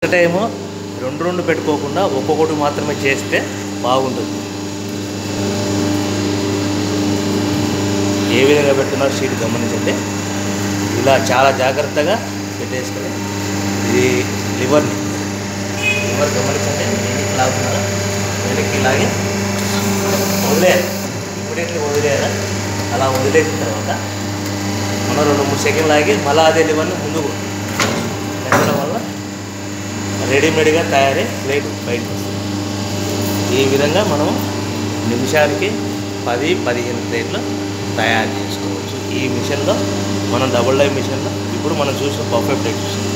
ఒకటేమో రెండు పెట్టుకోకుండా ఒక్కొక్కటి మాత్రమే చేస్తే బాగుంటుంది. ఏ విధంగా పెడుతున్నారు షీట్ గమనించండి. ఇలా చాలా జాగ్రత్తగా పెట్టేసుకొని ఇది లివర్ గమనించండి. వెనక్కి లాగుతున్నారు, వెనక్కి లాగి వదిలేయాలి. ఇప్పుడైతే వదిలేయాలి. అలా వదిలేసిన తర్వాత మనం 2-3 సెకండ్లు లాగి మళ్ళీ అదే లివర్ని ముందుకు పెట్టడం వల్ల రెడీమేడ్గా తయారై ప్లేట్ బయటకు వస్తుంది. ఈ విధంగా మనం నిమిషానికి 10-15 ప్లేట్లు తయారు చేసుకోవచ్చు. ఈ మిషన్లో మనం డబుల్ డై మిషన్లో ఇప్పుడు మనం చూసిన పర్ఫెక్ట్ ఎగ్జిక్యూషన్.